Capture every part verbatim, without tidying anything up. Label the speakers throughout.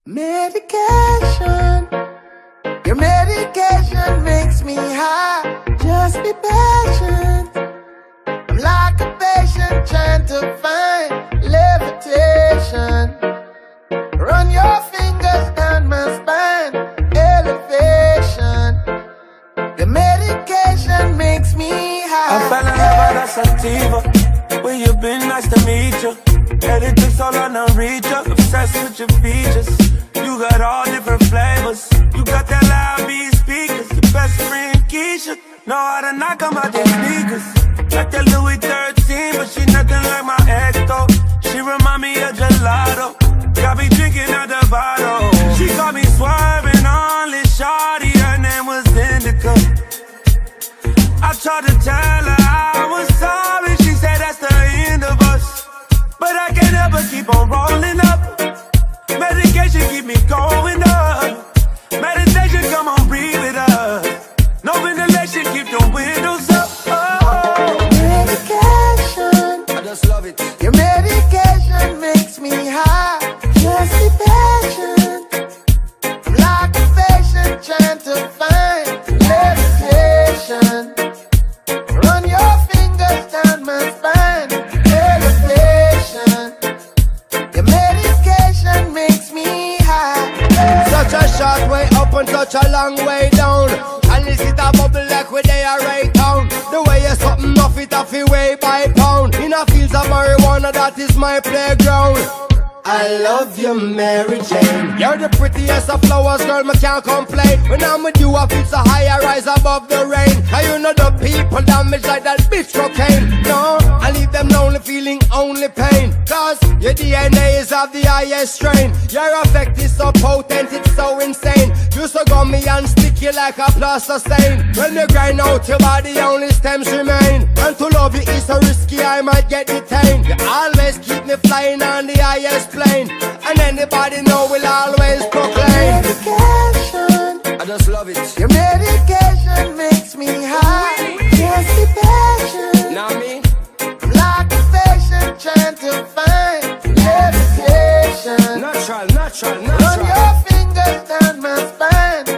Speaker 1: Medication, your medication makes me high. Just be patient. I'm like a patient trying to find levitation. Run your fingers down my spine, elevation. Your medication makes me high.
Speaker 2: I fell in love with a sativa. Where you been? Nice to meet you. Headed to all on the reach up. Obsessed with your features. You got all different flavors. You got that loud beat speakers. Your best friend Keisha know how to knock 'em out their sneakers. Like that Louis thirteen, but she nothing like my ex though. She remind me of gelato. Got me drinking out the bottle. She got me swerving on this shawty. Her name was Indica. I tried to tell her I was sorry. She said that's the end of us. But I can't help but keep on rolling up. Medication keep me going up. Meditation, come on, breathe with us. No ventilation, keep the windows up. Oh.
Speaker 1: Medication,
Speaker 2: I just love it.
Speaker 1: your medication makes me high. Just be patient. I'm like a patient trying to find levitation. Run your fingers down my spine, elevation. Your medication makes me high.
Speaker 3: Such a short way up and such a long way down. And is it a bubble like where they are right down? The way you something off it off it way by pound. In a fields of marijuana, that is my playground. I love you, Mary Jane. You're the prettiest of flowers, girl, me can't complain. When I'm with you, I feel so high, I rise above the rain. Now you know the people damage like that bitch cocaine. No, I leave them lonely, feeling only pain. Cause your D N A is of the highest strain. Your effect is so potent, it's so insane. You so gummy and sticky like a plaster stain. When you grind out your body, only stems remain. And to love you is so risky, I might get detained. You always keep me flying on the highest plane. And anybody know will always proclaim.
Speaker 1: Medication,
Speaker 2: I just love it.
Speaker 1: your medication makes me high. Just be patient.
Speaker 2: Now me?
Speaker 1: I'm like a patient trying to find levitation.
Speaker 2: Natural, natural,
Speaker 1: Run
Speaker 2: natural.
Speaker 1: your fingers down my spine,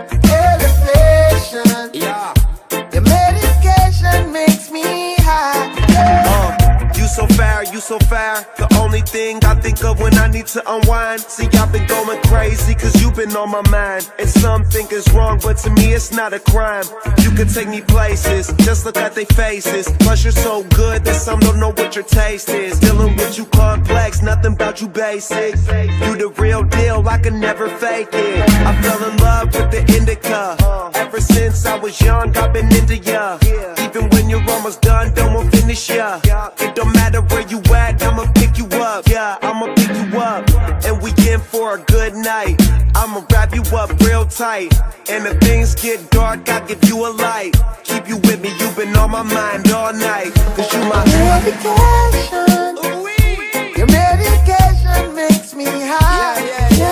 Speaker 1: elevation.
Speaker 2: Yeah.
Speaker 1: Your medication makes me high.
Speaker 4: Uh, you so fair, you so fair. The only thing I think of when I need to unwind. See, I've been going crazy cause you've been on my mind. And some think it's wrong, but to me it's not a crime. You can take me places, just look at their faces. Plus you're so good that some don't know what your taste is. Dealing with you complex, nothing about you basic. You the real deal, I can never fake it. I fell in love with the indica. Ever since I was young, I've been into ya. Even when you're almost done, don't want finish ya. It don't matter where you at, I'ma pick you up. Yeah, I'ma pick you up. And we in for a good night. I'ma wrap you up real tight. And if things get dark, I'll give you a light. Keep you with me, you've been on my mind all night. Cause you my
Speaker 1: medication. Your medication makes me high.
Speaker 2: Yeah, yeah, yeah.